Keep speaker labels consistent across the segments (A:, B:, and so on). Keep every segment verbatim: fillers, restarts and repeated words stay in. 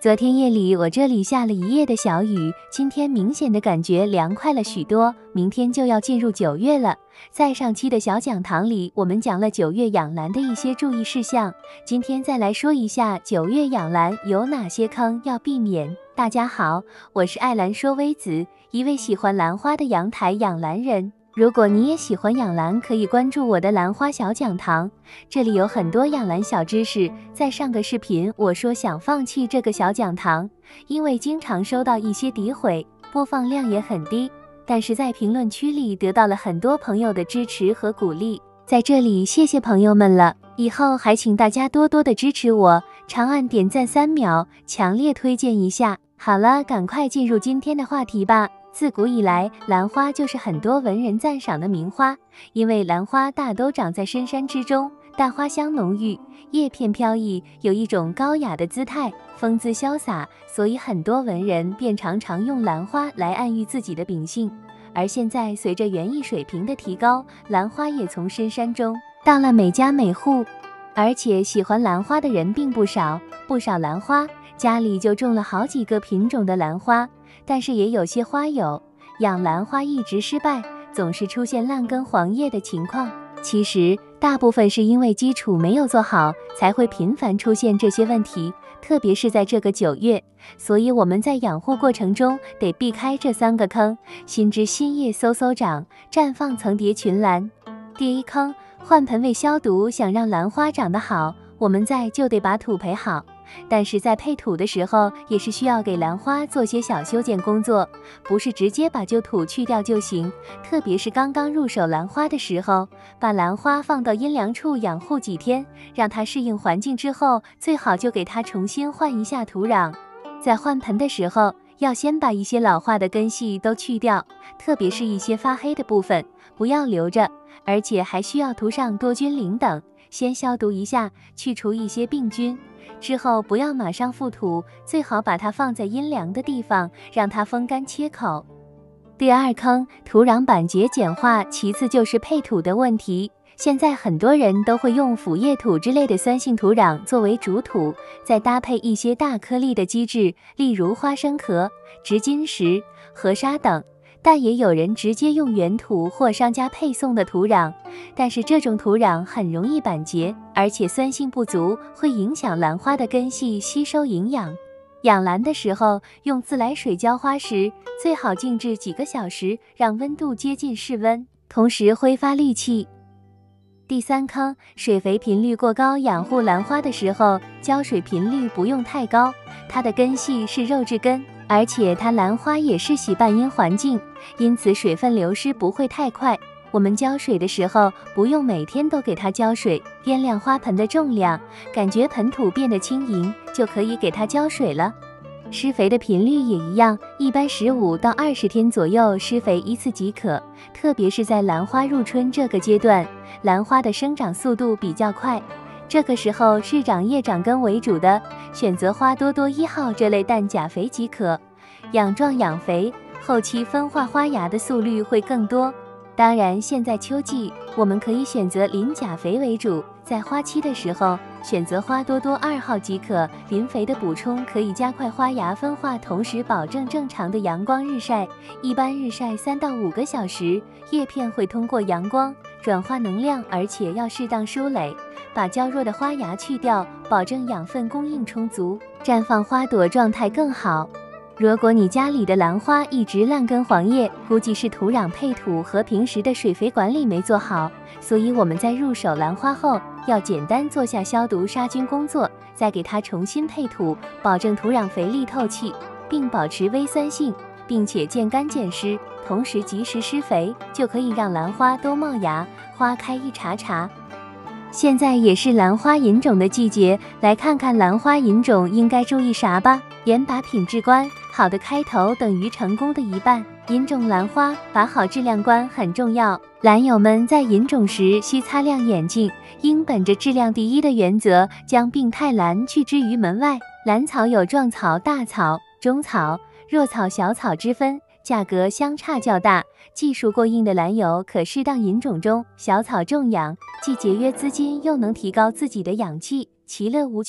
A: 昨天夜里我这里下了一夜的小雨，今天明显的感觉凉快了许多。明天就要进入九月了，在上期的小讲堂里，我们讲了九月养兰的一些注意事项。今天再来说一下九月养兰有哪些坑要避免。大家好，我是爱兰说微子，一位喜欢兰花的阳台养兰人。如果你也喜欢养兰，可以关注我的兰花小讲堂，这里有很多养兰小知识。在上个视频我说想放弃这个小讲堂，因为经常收到一些诋毁，播放量也很低，但是在评论区里得到了很多朋友的支持和鼓励，在这里谢谢朋友们了。以后还请大家多多的支持我，长按点赞三秒，强烈推荐一下。好了，赶快进入今天的话题吧。自古以来，兰花就是很多文人赞赏的名花，因为兰花大都长在深山之中，大花香浓郁，叶片飘逸，有一种高雅的姿态，风姿潇洒，所以很多文人便常常用兰花来暗喻自己的秉性。而现在随着园艺水平的提高，兰花也从深山中到了每家每户，而且喜欢兰花的人并不少，不少兰花家里就种了好几个品种的兰花。但是也有些花友养兰花一直失败，总是出现烂根黄叶的情况。其实大部分是因为基础没有做好，才会频繁出现这些问题，特别是在这个九月。所以我们在养护过程中得避开这三个坑，新枝新叶嗖嗖长，绽放层叠群兰。第一坑，换盆位消毒。想让兰花长得好，我们在就得把土培好。但是在配土的时候，也是需要给兰花做些小修剪工作，不是直接把旧土去掉就行。特别是刚刚入手兰花的时候，把兰花放到阴凉处养护几天，让它适应环境之后，最好就给它重新换一下土壤。在换盆的时候，要先把一些老化的根系都去掉，特别是一些发黑的部分，不要留着，而且还需要涂上多菌灵等，先消毒一下，去除一些病菌。之后不要马上覆土，最好把它放在阴凉的地方，让它风干切口。第二坑，土壤板结简化。其次就是配土的问题。现在很多人都会用腐叶土之类的酸性土壤作为主土，再搭配一些大颗粒的基质，例如花生壳、直金石、河沙等。但也有人直接用原土或商家配送的土壤，但是这种土壤很容易板结，而且酸性不足，会影响兰花的根系吸收营养。养兰的时候，用自来水浇花时，最好静置几个小时，让温度接近室温，同时挥发氯气。第三坑，水肥频率过高。养护兰花的时候，浇水频率不用太高，它的根系是肉质根，而且它兰花也是喜半阴环境，因此水分流失不会太快。我们浇水的时候，不用每天都给它浇水，掂量花盆的重量，感觉盆土变得轻盈，就可以给它浇水了。施肥的频率也一样，一般十五到二十天左右施肥一次即可。特别是在兰花入春这个阶段，兰花的生长速度比较快，这个时候是长叶长根为主的，选择花多多一号这类氮钾肥即可。养壮养肥，后期分化花芽的速率会更多。当然，现在秋季，我们可以选择磷钾肥为主，在花期的时候选择花多多二号即可。磷肥的补充可以加快花芽分化，同时保证正常的阳光日晒。一般日晒三到五个小时，叶片会通过阳光转化能量，而且要适当疏垒，把娇弱的花芽去掉，保证养分供应充足，绽放花朵状态更好。如果你家里的兰花一直烂根黄叶，估计是土壤配土和平时的水肥管理没做好，所以我们在入手兰花后，要简单做下消毒杀菌工作，再给它重新配土，保证土壤肥力透气，并保持微酸性，并且见干见湿，同时及时施肥，就可以让兰花都冒芽，花开一茬茬。现在也是兰花引种的季节，来看看兰花引种应该注意啥吧。严把品质关，好的开头等于成功的一半。引种兰花，把好质量关很重要。兰友们在引种时需擦亮眼睛，应本着质量第一的原则，将病态兰拒之于门外。兰草有壮草、大草、中草、弱草、小草之分，价格相差较大，技术过硬的兰友可适当引种中小草种养，既节约资金，又能提高自己的养气，其乐无穷。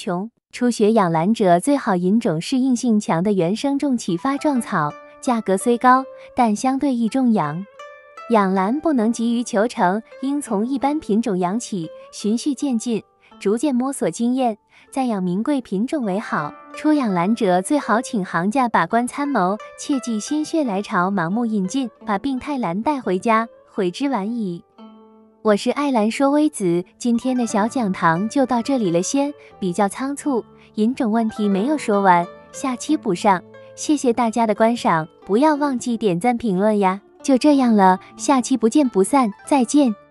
A: 初学养兰者最好引种适应性强的原生种启发状草，价格虽高，但相对易种养。养兰不能急于求成，应从一般品种养起，循序渐进，逐渐摸索经验，再养名贵品种为好。初养兰者最好请行家把关参谋，切忌心血来潮盲目引进，把病态兰带回家，悔之晚矣。我是爱兰说微子，今天的小讲堂就到这里了先，比较仓促，引种问题没有说完，下期补上。谢谢大家的观赏，不要忘记点赞评论呀。就这样了，下期不见不散，再见。